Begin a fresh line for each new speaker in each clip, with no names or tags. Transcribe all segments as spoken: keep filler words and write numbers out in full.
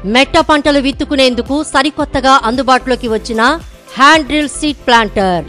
మెట్ట పంటలు విత్తుకునేందుకు సరికొత్తగా అందుబాటులోకి వచ్చిన హ్యాండ్ డ్రిల్ సీడ్ ప్లాంటర్.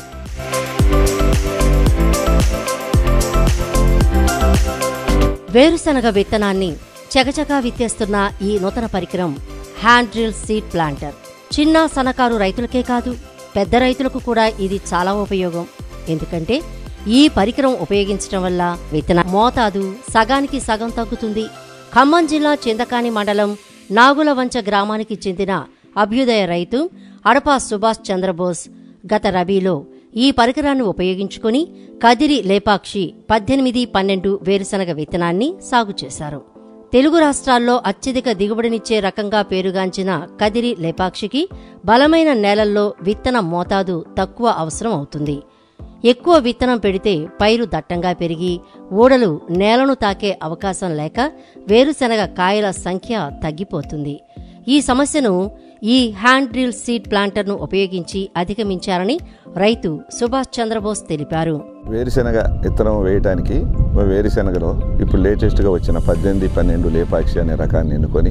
వేరుశనగ విత్తనాన్ని చకచకా విత్తేస్తున్న ఈ నూతన పరికరం హ్యాండ్ డ్రిల్ సీడ్ ప్లాంటర్. చిన్న సన్నకారు రైతులకే కాదు, పెద్ద రైతులకు కూడా ఇది చాలా ఉపయోగం. ఎందుకంటే ఈ పరికరం ఉపయోగించడం వల్ల విత్తన మోతాదు సగానికి సగం తగ్గుతుంది. ఖమ్మం జిల్లా చింతకాని మండలం నాగులవంచ గ్రామానికి చెందిన అభ్యుదయ రైతు అడపా సుభాష్ చంద్రబోస్ గత రబీలో ఈ పరికరాన్ని ఉపయోగించుకుని కదిరి లేపాక్షి పద్దెనిమిది పన్నెండు వేరుశనగ విత్తనాన్ని సాగు చేశారు. తెలుగు రాష్ట్రాల్లో అత్యధిక దిగుబడినిచ్చే రకంగా పేరుగాంచిన కదిరి లేపాక్షికి బలమైన నేలల్లో విత్తన మోతాదు తక్కువ అవసరం అవుతుంది. ఎక్కువ విత్తనం పెడితే పైరు దట్టంగా పెరిగి ఊడలు నేలను తాకే అవకాశం లేక వేరుశనగ కాయల సంఖ్య తగ్గిపోతుంది. ఈ సమస్యను ఈ హ్యాండ్ డ్రిల్ సీడ్ ప్లాంటర్ను ఉపయోగించి అధిగమించారని రైతు సుభాష్ చంద్రబోస్ తెలిపారు.
వేరుశనగ విత్తనం వేయడానికి వేరుశనగలో ఇప్పుడు లేటెస్ట్గా వచ్చిన పద్దెనిమిది పన్నెండు లేపాక్షి అనే రకాన్ని ఎన్నుకొని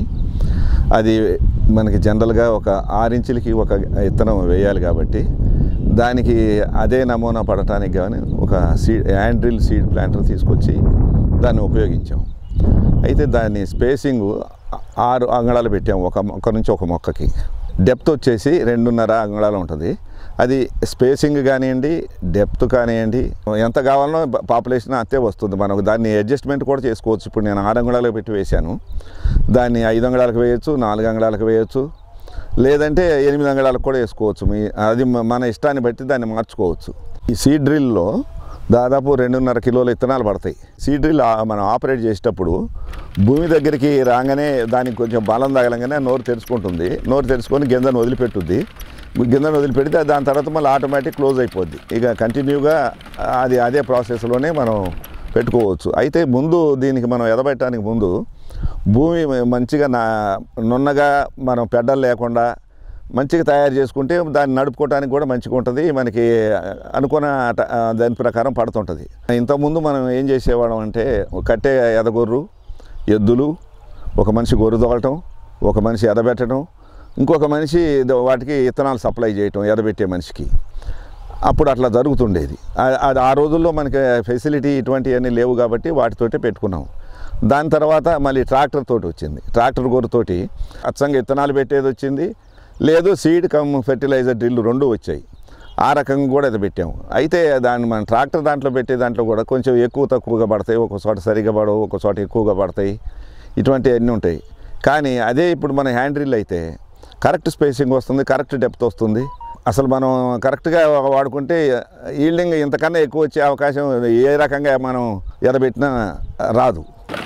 అది మనకి జనరల్గా ఒక ఆరించులకి ఒక విత్తనం వేయాలి కాబట్టి దానికి అదే నమూనా పడటానికి కానీ ఒక seed hand drill seed planter తీసుకొచ్చి దాన్ని ఉపయోగించాం. అయితే దాన్ని స్పేసింగ్ ఆరు అంగుళాలు పెట్టాము ఒక మొక్క నుంచి ఒక మొక్కకి. డెప్త్ వచ్చేసి రెండున్నర అంగుళాలు ఉంటుంది. అది స్పేసింగ్ కానివ్వండి, డెప్త్ కానివ్వండి, ఎంత కావాలనో పాపులేషన్ అంతే వస్తుంది. మనకు దాన్ని అడ్జస్ట్మెంట్ కూడా చేసుకోవచ్చు. ఇప్పుడు నేను ఆరు అంగుళాలకు పెట్టి వేశాను, దాన్ని ఐదు అంగుళాలకు వేయచ్చు, నాలుగు అంగుళాలకు వేయచ్చు, లేదంటే ఎనిమిది అంగుళాలకు కూడా వేసుకోవచ్చు. మీ అది మన ఇష్టాన్ని బట్టి దాన్ని మార్చుకోవచ్చు. ఈ సీడ్ డ్రిల్లో దాదాపు రెండున్నర కిలోల విత్తనాలు పడతాయి. సీడ్ డ్రిల్ మనం ఆపరేట్ చేసేటప్పుడు భూమి దగ్గరికి రాగానే దానికి కొంచెం బలం తగలంగానే నోరు తెరుచుకుంటుంది. నోరు తెరుచుకొని గింజను వదిలిపెట్టుద్ది. గింజను వదిలిపెడితే దాని తర్వాత మళ్ళీ ఆటోమేటిక్ క్లోజ్ అయిపోద్ది. ఇక కంటిన్యూగా అది అదే ప్రాసెస్లోనే మనం పెట్టుకోవచ్చు. అయితే ముందు దీనికి మనం ఎదబెట్టడానికి ముందు భూమి మంచిగా నా నున్నగా మనం పెడ్డలు లేకుండా మంచిగా తయారు చేసుకుంటే దాన్ని నడుపుకోవడానికి కూడా మంచిగా ఉంటుంది. మనకి అనుకున్న దాని ప్రకారం పడుతుంటుంది. ఇంతకుముందు మనం ఏం చేసేవాళ్ళం అంటే కట్టే ఎదగొర్రు, ఎద్దులు, ఒక మనిషి గొర్రు తోలటం, ఒక మనిషి ఎదబెట్టడం, ఇంకొక మనిషి వాటికి విత్తనాలు సప్లై చేయటం ఎదబెట్టే మనిషికి. అప్పుడు అట్లా జరుగుతుండేది. అది ఆ రోజుల్లో మనకి ఫెసిలిటీ ఇటువంటివన్నీ లేవు కాబట్టి వాటితోటే పెట్టుకున్నాం. దాని తర్వాత మళ్ళీ ట్రాక్టర్ తోటి వచ్చింది. ట్రాక్టర్ గొర్రెతోటి అచ్చంగా విత్తనాలు పెట్టేది వచ్చింది, లేదు సీడ్ కమ్ ఫెర్టిలైజర్ డ్రిల్ రెండు వచ్చాయి. ఆ రకంగా కూడా అది పెట్టాము. అయితే దాన్ని మనం ట్రాక్టర్ దాంట్లో పెట్టే దాంట్లో కూడా కొంచెం ఎక్కువ తక్కువగా పడతాయి, ఒక చోట సరిగా పడవు, ఒక చోట ఎక్కువగా పడతాయి, ఇటువంటివన్నీ ఉంటాయి. కానీ అదే ఇప్పుడు మన హ్యాండ్ డ్రిల్ అయితే కరెక్ట్ స్పేసింగ్ వస్తుంది, కరెక్ట్ డెప్త్ వస్తుంది. అసలు మనం కరెక్ట్గా వాడుకుంటే ఈల్డింగ్ ఇంతకన్నా ఎక్కువ వచ్చే అవకాశం ఏ రకంగా మనం ఎదబెట్టినా రాదు.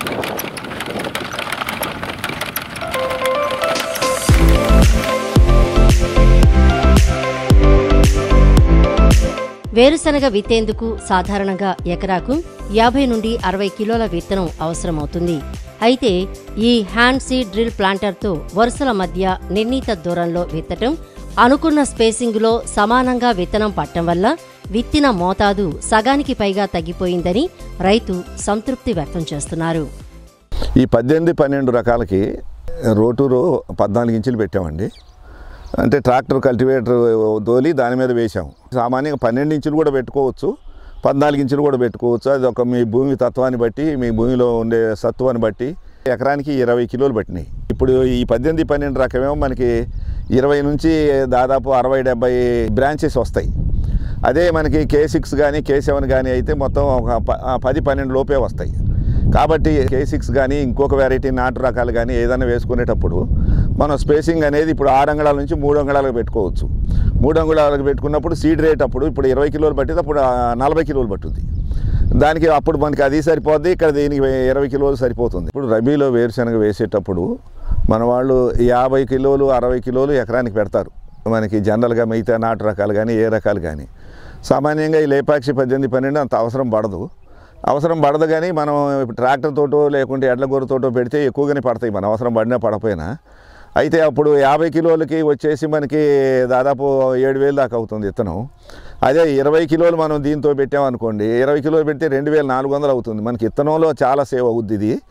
వేరుశనగ విత్తేందుకు సాధారణంగా ఎకరాకు యాభై నుండి అరవై కిలోల విత్తనం అవసరమవుతుంది. అయితే ఈ హ్యాండ్ సీడ్ డ్రిల్ ప్లాంటర్తో వరుసల మధ్య నిర్ణీత దూరంలో విత్తటం, అనుకున్న స్పేసింగులో సమానంగా విత్తనం పట్టడం వల్ల విత్తిన మోతాదు సగానికి పైగా తగ్గిపోయిందని రైతు సంతృప్తి వ్యక్తం చేస్తున్నారు.
ఈ పద్దెనిమిది పన్నెండు రకాలకి రోటూరు పద్నాలుగు ఇంచులు పెట్టామండి. అంటే ట్రాక్టర్ కల్టివేటర్ తోలి దాని మీద వేసాము. సామాన్యంగా పన్నెండు ఇంచులు కూడా పెట్టుకోవచ్చు, పద్నాలుగు ఇంచులు కూడా పెట్టుకోవచ్చు. అది ఒక మీ భూమి తత్వాన్ని బట్టి, మీ భూమిలో ఉండే సత్వాన్ని బట్టి ఎకరానికి ఇరవై కిలోలు పట్టినాయి. ఇప్పుడు ఈ పద్దెనిమిది పన్నెండు రకమేమో మనకి ఇరవై నుంచి దాదాపు అరవై డెబ్బై బ్రాంచెస్ వస్తాయి. అదే మనకి కే సిక్స్ కానీ కే సెవెన్ కానీ అయితే మొత్తం ఒక పది పన్నెండు లోపే వస్తాయి. కాబట్టి కే సిక్స్ కానీ ఇంకొక వెరైటీ నాటు రకాలు కానీ ఏదైనా వేసుకునేటప్పుడు మనం స్పేసింగ్ అనేది ఇప్పుడు ఆరు అంగుళాల నుంచి మూడు అంగుళాలకు పెట్టుకోవచ్చు. మూడు అంగుళాలకు పెట్టుకున్నప్పుడు సీడ్ రేట్ అప్పుడు ఇప్పుడు ఇరవై కిలోలు పట్టింది, అప్పుడు నలభై కిలోలు పట్టుద్ది. దానికి అప్పుడు మనకి అది సరిపోద్ది, ఇక్కడ దీనికి ఇరవై కిలోలు సరిపోతుంది. ఇప్పుడు రబీలో వేరుశనగ వేసేటప్పుడు మన వాళ్ళు యాభై కిలోలు అరవై కిలోలు ఎకరానికి పెడతారు. మనకి జనరల్గా మిగతా నాటు రకాలు కానీ ఏ రకాలు కానీ సామాన్యంగా ఈ లేపాక్షి పద్దెనిమిది పన్నెండు అంత అవసరం పడదు. అవసరం పడదు కానీ మనం ట్రాక్టర్ తోటో లేకుంటే ఎడ్ల గొర్రెతోటో పెడితే ఎక్కువగానే పడతాయి, మన అవసరం పడినా పడపోయినా. అయితే అప్పుడు యాభై కిలోలకి వచ్చేసి మనకి దాదాపు ఏడు వేలు దాకా అవుతుంది విత్తనం. అదే ఇరవై కిలోలు మనం దీంతో పెట్టామనుకోండి, ఇరవై కిలోలు పెడితే రెండు వేల నాలుగు వందలు అవుతుంది. మనకి విత్తనంలో చాలా సేవ్ అవుద్ది. ఇది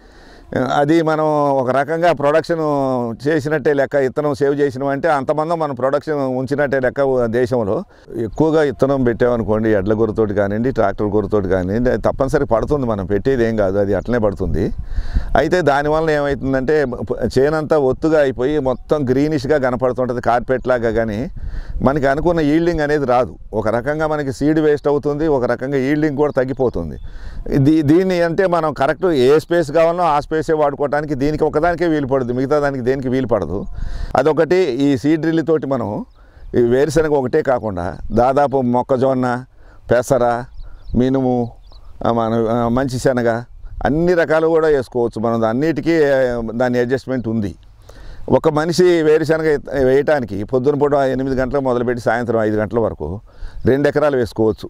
అది మనం ఒక రకంగా ప్రొడక్షన్ చేసినట్టే లెక్క, ఇత్తనం సేవ్ చేసినామంటే అంతమంది మనం ప్రొడక్షన్ ఉంచినట్టే లెక్క. దేశంలో ఎక్కువగా ఇత్తనం పెట్టామనుకోండి, ఎడ్ల గొర్రెతోటి కానివ్వండి, ట్రాక్టర్ గొర్రెతోటి కానివ్వండి, అది తప్పనిసరి పడుతుంది. మనం పెట్టేది ఏం కాదు, అది అట్లనే పడుతుంది. అయితే దానివల్ల ఏమవుతుందంటే చేనంతా ఒత్తుగా అయిపోయి మొత్తం గ్రీనిష్గా కనపడుతుంటుంది, కార్పెట్ లాగా. కానీ మనకి అనుకున్న ఈల్డింగ్ అనేది రాదు. ఒక రకంగా మనకి సీడ్ వేస్ట్ అవుతుంది, ఒక రకంగా ఈల్డింగ్ కూడా తగ్గిపోతుంది. దీ దీన్ని అంటే మనం కరెక్ట్ ఏ స్పేస్ కావాలో ఆ స్పేసే వాడుకోవడానికి దీనికి ఒకదానికే వీలు పడుతుంది, మిగతా దానికి దేనికి వీలు పడదు. అదొకటి. ఈ సీడ్ డ్రిల్ తోటి మనం ఈ వేరుశనగ ఒకటే కాకుండా దాదాపు మొక్కజొన్న, పెసర, మినుము, మన మంచి శనగ అన్ని రకాలు కూడా వేసుకోవచ్చు. మనం అన్నిటికీ దాని అడ్జస్ట్మెంట్ ఉంది. ఒక మనిషి వేరుశనగ వేయటానికి పొద్దున పూట ఎనిమిది గంటలకు మొదలుపెట్టి సాయంత్రం ఐదు గంటల వరకు రెండు ఎకరాలు వేసుకోవచ్చు.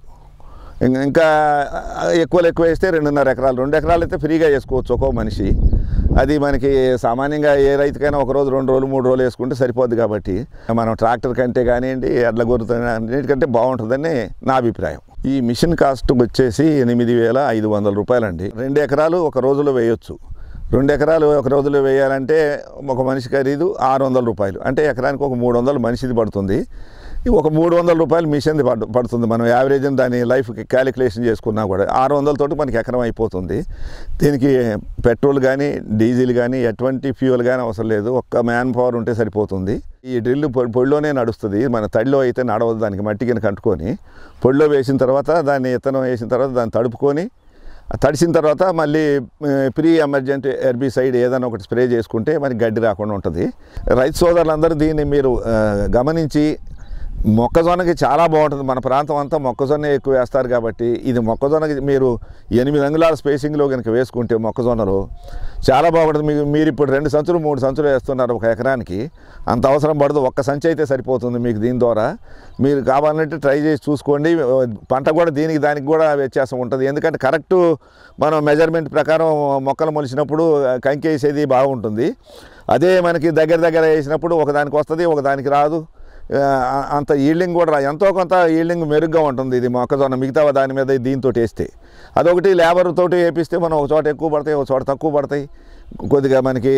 ఇంకా ఎక్కువలు ఎక్కువ వేస్తే రెండున్నర ఎకరాలు, రెండు ఎకరాలు అయితే ఫ్రీగా వేసుకోవచ్చు ఒక్కో మనిషి. అది మనకి సామాన్యంగా ఏ రైతుకైనా ఒక రోజు రెండు రోజులు మూడు రోజులు వేసుకుంటే సరిపోద్ది. కాబట్టి మనం ట్రాక్టర్ కంటే కానివ్వండి, ఎడ్ల గొర్రెతో అన్నిటికంటే బాగుంటుందని నా అభిప్రాయం. ఈ మిషన్ కాస్ట్ వచ్చేసి ఎనిమిది వేల ఐదు వందల రూపాయలండి. రెండు ఎకరాలు ఒక రోజులో వేయొచ్చు. రెండు ఎకరాలు ఒక రోజులో వేయాలంటే ఒక మనిషి ఖరీదు ఆరు వందల రూపాయలు, అంటే ఎకరానికి ఒక మూడు వందలు మనిషిది పడుతుంది. ఒక మూడు వందల రూపాయలు మిషన్ది పడు పడుతుంది మనం యావరేజ్ దాని లైఫ్కి క్యాలిక్యులేషన్ చేసుకున్నా కూడా ఆరు వందలతోటి మనకి ఎకరం అయిపోతుంది. దీనికి పెట్రోల్ కానీ డీజిల్ కానీ ఎటువంటి ఫ్యూయల్ కానీ అవసరం లేదు, ఒక్క మ్యాన్ పవర్ ఉంటే సరిపోతుంది. ఈ డ్రిల్ పొడిలోనే నడుస్తుంది. మన తడిలో అయితే నడవదు, దానికి మట్టి కింద కట్టుకొని పొడిలో వేసిన తర్వాత దాన్ని ఇత్తనం వేసిన తర్వాత దాన్ని తడుపుకొని తడిసిన తర్వాత మళ్ళీ ప్రీ ఎమర్జెంట్ హెర్బిసైడ్ ఏదైనా ఒకటి స్ప్రే చేసుకుంటే మనకి గడ్డి రాకుండా ఉంటుంది. రైతు సోదరులందరూ దీన్ని మీరు గమనించి మొక్కజొన్నకి చాలా బాగుంటుంది. మన ప్రాంతం అంతా మొక్కజొన్న ఎక్కువ వేస్తారు కాబట్టి ఇది మొక్కజొన్నకి మీరు ఎనిమిది అంగుళాల స్పేసింగ్లో కనుక వేసుకుంటే మొక్కజొన్నలో చాలా బాగుంటుంది. మీకు మీరు ఇప్పుడు రెండు సంచులు మూడు సంచులు వేస్తున్నారు ఒక ఎకరానికి, అంత అవసరం పడదు. ఒక్క సంచి అయితే సరిపోతుంది మీకు. దీని ద్వారా మీరు కావాలంటే ట్రై చేసి చూసుకోండి. పంట కూడా దీనికి దానికి కూడా వ్యత్యాసం ఉంటుంది. ఎందుకంటే కరెక్టు మనం మెజర్మెంట్ ప్రకారం మొక్కలు మొలిచినప్పుడు కంకేసేది బాగుంటుంది. అదే మనకి దగ్గర దగ్గర వేసినప్పుడు ఒకదానికి వస్తుంది, ఒకదానికి రాదు. అంత ఈల్డింగ్ కూడా రా ఎంతో కొంత ఈల్డింగ్ మెరుగ్గా ఉంటుంది ఇది మొక్కజొన్న మిగతా దాని మీద దీంతో వేస్తే. అదొకటి లేబర్ తోటి వేపిస్తే మనం ఒక చోట ఎక్కువ పడతాయి, ఒక చోట తక్కువ పడతాయి. కొద్దిగా మనకి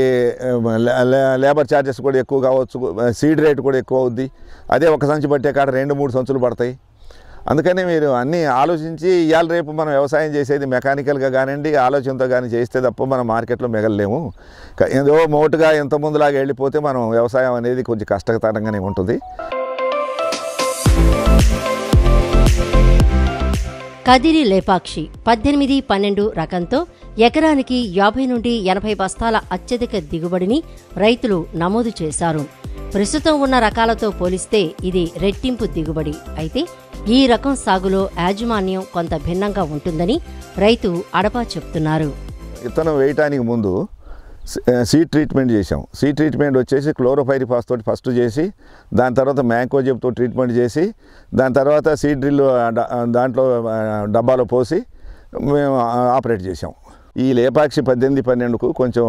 లేబర్ ఛార్జెస్ కూడా ఎక్కువ కావచ్చు, సీడ్ రేట్ కూడా ఎక్కువ అవుద్ది. అదే ఒక సంచి పట్టే కాడ రెండు మూడు సంచులు పడతాయి. అందుకని మీరు అన్నీ ఆలోచించి ఇవాళ రేపు మనం వ్యవసాయం చేసేది మెకానికల్గా కానివ్వండి ఆలోచనతో కానీ చేస్తే తప్ప మనం మార్కెట్లో మిగలలేము. ఏదో మోటుగా ఎంత ముందులాగా వెళ్ళిపోతే మనం వ్యవసాయం అనేది కొంచెం కష్టతరంగానే ఉంటుంది.
కదిరి లేపాక్షి పద్దెనిమిది పన్నెండు రకంతో ఎకరానికి యాభై నుండి ఎనభై బస్తాల అత్యధిక దిగుబడిని రైతులు నమోదు చేశారు. ప్రస్తుతం ఉన్న రకాలతో పోలిస్తే ఇది రెట్టింపు దిగుబడి. అయితే ఈ రకం సాగులో యాజమాన్యం కొంత భిన్నంగా ఉంటుందని రైతు అడపా చెప్తున్నారు.
విత్తనం వేయటానికి ముందు సీడ్ ట్రీట్మెంట్ చేసాం. సీడ్ ట్రీట్మెంట్ వచ్చేసి క్లోరోపైరిఫాస్ తోటి ఫస్ట్ చేసి దాని తర్వాత మ్యాంకోజెబ్తో ట్రీట్మెంట్ చేసి దాని తర్వాత సీడ్ డ్రిల్ దాంట్లో డబ్బాలో పోసి మేము ఆపరేట్ చేసాం. ఈ లేపాక్షి పద్దెనిమిది పన్నెండుకు కొంచెం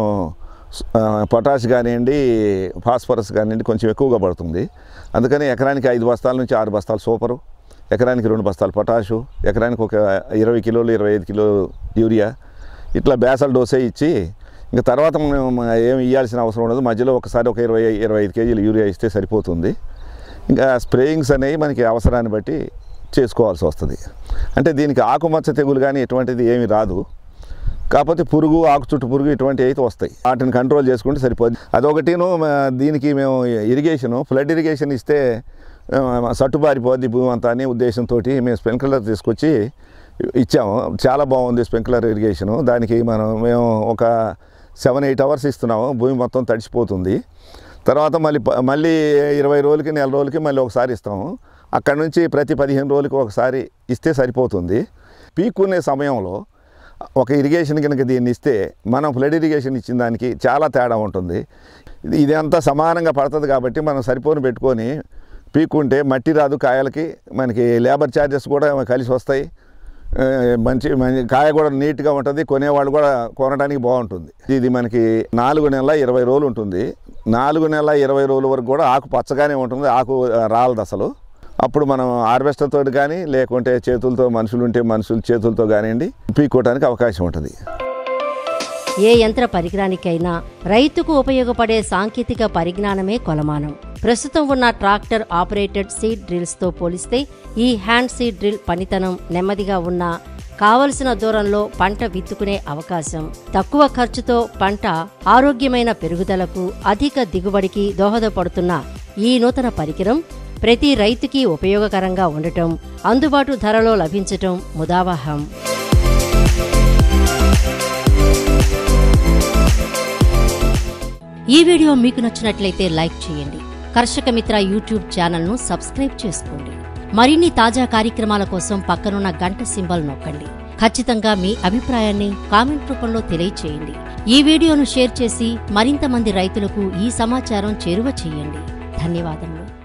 పొటాష్ కానివ్వండి ఫాస్ఫరస్ కానివ్వండి కొంచెం ఎక్కువగా పడుతుంది. అందుకని ఎకరానికి ఐదు బస్తాల నుంచి ఆరు బస్తాలు సూపరు, ఎకరానికి రెండు బస్తాలు పొటాషు, ఎకరానికి ఒక ఇరవై కిలోలు ఇరవై ఐదు కిలో యూరియా ఇట్లా బేసల్ డోసే ఇచ్చి ఇంకా తర్వాత మనం ఏమి ఇవ్వాల్సిన అవసరం ఉండదు. మధ్యలో ఒకసారి ఒక ఇరవై ఇరవై ఐదు కేజీలు యూరియా ఇస్తే సరిపోతుంది. ఇంకా స్ప్రేయింగ్స్ అనేవి మనకి అవసరాన్ని బట్టి చేసుకోవాల్సి వస్తుంది. అంటే దీనికి ఆకుమచ్చ తెగులు కానీ ఎటువంటిది ఏమి రాదు. కాకపోతే పురుగు ఆకు చుట్టు పురుగు ఇటువంటివి అయితే వస్తాయి, వాటిని కంట్రోల్ చేసుకుంటే సరిపోద్ది. అదొకటిను దీనికి మేము ఇరిగేషను ఫ్లడ్ ఇరిగేషన్ ఇస్తే సట్టుబారిపోద్ది భూమి అంతా అనే ఉద్దేశంతో మేము స్ప్రింక్లర్ తీసుకొచ్చి ఇచ్చాము. చాలా బాగుంది స్ప్రింక్లర్ ఇరిగేషను. దానికి మనం మేము ఒక సెవెన్ ఎయిట్ అవర్స్ ఇస్తున్నాము, భూమి మొత్తం తడిసిపోతుంది. తర్వాత మళ్ళీ మళ్ళీ ఇరవై రోజులకి నెల రోజులకి మళ్ళీ ఒకసారి ఇస్తాము. అక్కడ నుంచి ప్రతి పదిహేను రోజులకి ఒకసారి ఇస్తే సరిపోతుంది. పీక్కునే సమయంలో ఒక ఇరిగేషన్ కనుక దీన్ని ఇస్తే మనం ఫ్లడ్ ఇరిగేషన్ ఇచ్చిన దానికి చాలా తేడా ఉంటుంది. ఇదంతా సమానంగా పడుతుంది కాబట్టి మనం సరిపోని పెట్టుకొని పీక్కుంటే మట్టి రాదు కాయలకి, మనకి లేబర్ ఛార్జెస్ కూడా కలిసి వస్తాయి. మంచి మంచి కాయ కూడా నీట్గా ఉంటుంది, కొనేవాళ్ళు కూడా కొనడానికి బాగుంటుంది. ఇది మనకి నాలుగు నెలల ఇరవై రోజులు ఉంటుంది. నాలుగు నెలల ఇరవై రోజుల వరకు కూడా ఆకు పచ్చగానే ఉంటుంది, ఆకు రాలదు అసలు. అప్పుడు మనం హార్వెస్టర్ తోటి కానీ లేకుంటే చేతులతో మనుషులు ఉంటే మనుషులు చేతులతో కానివ్వండి పీక్కోవడానికి అవకాశం ఉంటుంది.
ఏ యంత్ర పరికరానికైనా రైతుకు ఉపయోగపడే సాంకేతిక పరిజ్ఞానమే కొలమానం. ప్రస్తుతం ఉన్న ట్రాక్టర్ ఆపరేటెడ్ సీడ్ డ్రిల్స్తో పోలిస్తే ఈ హ్యాండ్ సీడ్ డ్రిల్ పనితనం నెమ్మదిగా ఉన్నా కావలసిన దూరంలో పంట విత్తుకునే అవకాశం, తక్కువ ఖర్చుతో పంట ఆరోగ్యమైన పెరుగుదలకు, అధిక దిగుబడికి దోహదపడుతున్న ఈ నూతన పరికరం ప్రతి రైతుకి ఉపయోగకరంగా ఉండటం, అందుబాటు ధరలో లభించటం ముదావహం. ఈ వీడియో మీకు నచ్చినట్లయితే లైక్ చేయండి. కర్షక మిత్ర యూట్యూబ్ ఛానల్ను సబ్స్క్రైబ్ చేసుకోండి. మరిన్ని తాజా కార్యక్రమాల కోసం పక్కనున్న గంట సింబల్ నొక్కండి. ఖచ్చితంగా మీ అభిప్రాయాన్ని కామెంట్ రూపంలో తెలియచేయండి. ఈ వీడియోను షేర్ చేసి మరింత మంది రైతులకు ఈ సమాచారం చేరువ చేయండి. ధన్యవాదములు.